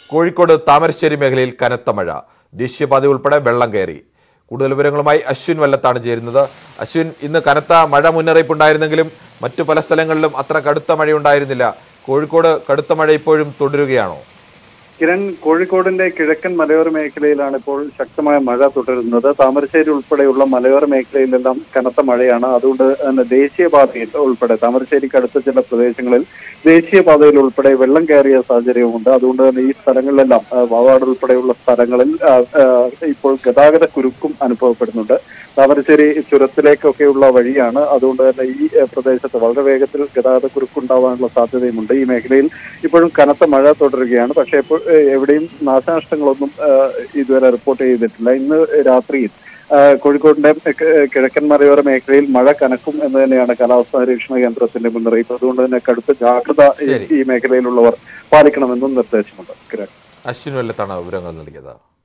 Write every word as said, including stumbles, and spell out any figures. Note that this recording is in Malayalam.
കോഴിക്കോട് താമരശ്ശേരി മേഖലയിൽ കനത്ത മഴ. ദേശീയപാത ഉൾപ്പെടെ വെള്ളം കയറി. കൂടുതൽ വിവരങ്ങളുമായി അശ്വിൻ വല്ലത്താണ് ചേരുന്നത്. അശ്വിൻ, ഇന്ന് കനത്ത മഴ മുന്നറിയിപ്പ് ഉണ്ടായിരുന്നെങ്കിലും മറ്റു പല സ്ഥലങ്ങളിലും അത്ര കടുത്ത മഴയുണ്ടായിരുന്നില്ല. കോഴിക്കോട് കടുത്ത മഴ ഇപ്പോഴും തുടരുകയാണോ? കിരൺ, കോഴിക്കോടിന്റെ കിഴക്കൻ മലയോര മേഖലയിലാണ് ഇപ്പോൾ ശക്തമായ മഴ തുടരുന്നത്. താമരശ്ശേരി ഉൾപ്പെടെയുള്ള മലയോര മേഖലയിലെല്ലാം കനത്ത മഴയാണ്. അതുകൊണ്ട് തന്നെ ദേശീയപാതയിൽ ഉൾപ്പെടെ താമരശ്ശേരിക്ക് അടുത്ത ചില പ്രദേശങ്ങളിൽ ദേശീയപാതയിൽ ഉൾപ്പെടെ വെള്ളം കയറിയ സാഹചര്യമുണ്ട്. അതുകൊണ്ട് തന്നെ ഈ സ്ഥലങ്ങളിലെല്ലാം വാവാട് ഉൾപ്പെടെയുള്ള സ്ഥലങ്ങളിൽ ഇപ്പോൾ ഗതാഗത കുരുക്കും അനുഭവപ്പെടുന്നുണ്ട്. താമരശ്ശേരി ചുരത്തിലേക്കൊക്കെയുള്ള വഴിയാണ്. അതുകൊണ്ട് തന്നെ ഈ പ്രദേശത്ത് വളരെ വേഗത്തിൽ ഗതാഗത കുരുക്കുണ്ടാവാനുള്ള സാധ്യതയുമുണ്ട്. ഈ മേഖലയിൽ ഇപ്പോഴും കനത്ത മഴ തുടരുകയാണ്. പക്ഷേ ഇപ്പോൾ എവിടെയും നാശനഷ്ടങ്ങളൊന്നും ഇതുവരെ റിപ്പോർട്ട് ചെയ്തിട്ടില്ല. ഇന്ന് രാത്രിയിൽ കോഴിക്കോടിന്റെ കിഴക്കൻ മലയോര മേഖലയിൽ മഴ കനക്കും എന്ന് തന്നെയാണ് കാലാവസ്ഥാ നിരീക്ഷണ കേന്ദ്രത്തിന്റെ മുന്നറിയിപ്പ്. അതുകൊണ്ട് തന്നെ കടുത്ത ജാഗ്രത ഈ മേഖലയിലുള്ളവർ പാലിക്കണമെന്നും നിർദ്ദേശമുണ്ട്. അശ്വിൻ വല്ലത്താണ് വിവരങ്ങൾ നൽകിയത്.